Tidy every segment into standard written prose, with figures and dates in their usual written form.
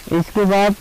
इसके बाद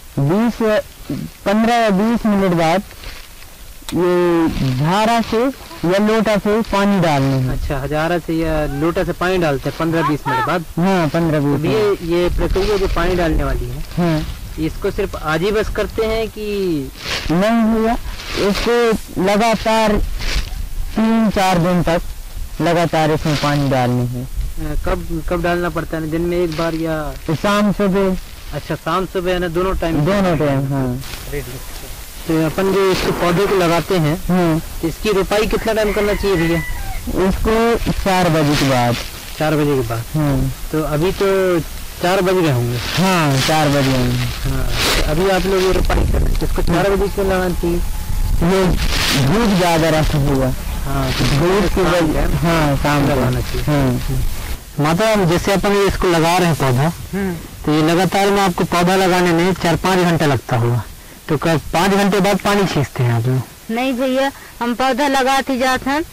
15 या 20 मिनट बाद ये झारा से या लोटा से पानी डालने हैं। अच्छा, हजारा से या लोटा से पानी डालते हैं 15-20 मिनट बाद। हाँ 15-20 मिनट। ये प्रक्रिया जो पानी डालने वाली है, हाँ, इसको सिर्फ आज ही बस करते हैं कि नहीं भैया, इसको लगातार 3-4 दिन तक लगातार इसमें पानी डालने हैं। कब डालना पड़ता है? दिन में एक बार या शाम सुबह? अच्छा, शाम सुबह है ना, दोनों टाइम? दोनों टाइम, हाँ। तो अपन जो इसके पौधे को लगाते हैं, तो इसकी रोपाई कितना टाइम करना चाहिए भैया? इसको 4 बजे के बाद। 4 बजे के बाद? तो अभी तो 4 बज गए होंगे। हाँ 4 बजे होंगे। हाँ, तो अभी आप लोग ये रोपाई कर रहे हैं, इसको 4 बजे क्यों लगाना चाहिए? ये धूप ज्यादा रहता हुआ। हाँ, धूप की वजह, हाँ शाम लगाना चाहिए। हाँ। माता, जैसे अपन ये इसको लगा रहे हैं पौधा, तो ये लगातार में आपको पौधा लगाने में 4-5 घंटे लगता होगा, तो 5 घंटे बाद पानी छींचते हैं आप लोग? नहीं भैया, हम पौधा लगाते जाते हैं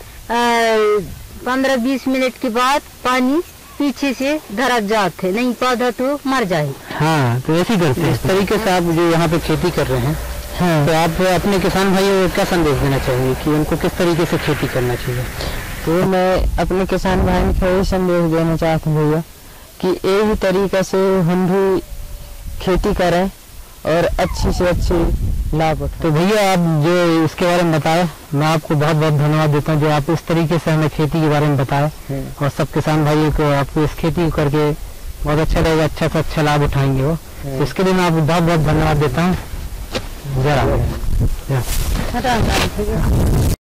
15-20 मिनट के बाद पानी पीछे से धरक जाते, नहीं पौधा तो मर जाए। हाँ, तो ऐसे ही करते हैं। इस तरीके से आप जो यहाँ पे खेती कर रहे हैं, हाँ। तो आप अपने किसान भाइयों को क्या संदेश देना चाहेंगे कि उनको किस तरीके से खेती करना चाहिए? तो मैं अपने किसान भाइयों को यही संदेश देना चाहता हूँ भैया कि यही तरीके से हम भी खेती करें और अच्छी से अच्छी लाभ उठाएं। तो भैया, आप जो इसके बारे में बताए, मैं आपको बहुत बहुत धन्यवाद देता हूँ जो आप इस तरीके से हमें खेती के बारे में बताए, और सब किसान भाइयों को आपको इस खेती को करके बहुत अच्छा लगेगा, अच्छा से अच्छा लाभ उठाएंगे वो। तो इसके लिए मैं आपको बहुत बहुत धन्यवाद देता हूँ। जय राम।